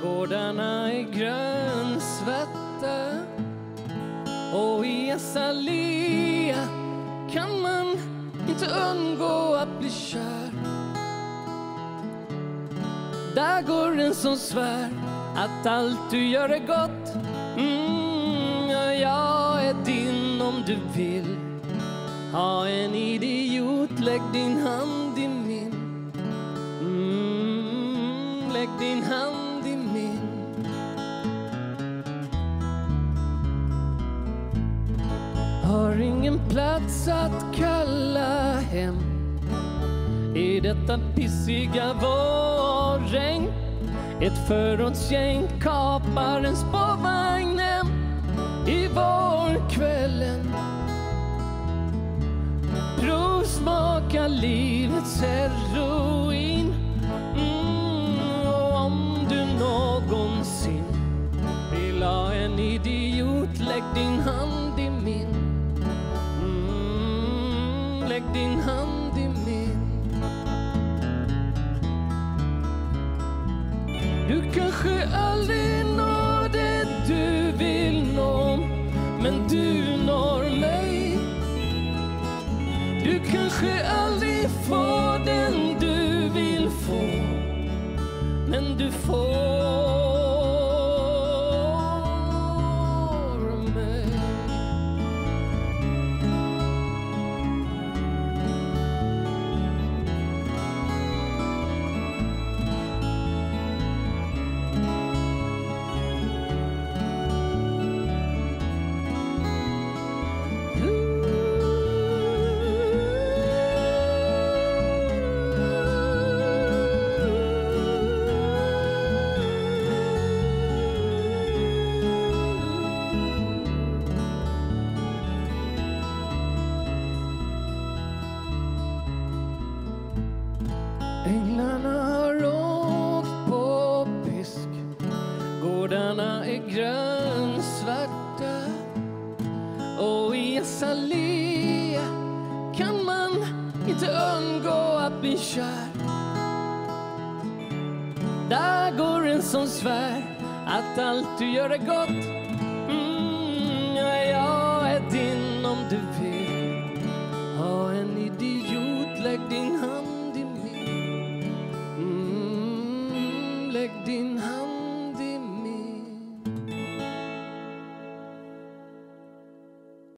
Gårdarna är grönsvarta och i Azalea kan man inte undgå att bli kär. Där går en som svär att allt du gör är gott. Jag är din om du vill. Ha en idiot, lägg din hand i min. Lägg din hand i min. Har ingen plats att kalla hem i detta pissiga vårregn. Ett förrådsgäng kapar en spårvagn hem i vårkvällen. Provsmaka livets heroin. Och om du någonsin vill ha en idiot, lägg din hand i min. Lägg din hand i min. Du kanske aldrig når det du vill nå, men du når mig. Du kanske aldrig får den du vill få, men du får mig. Änglarna har åkt på pisk. Gårdarna är grönsvarta och i Azalea kan man inte undgå att bli kär. Där går en som svär att allt du gör är gott.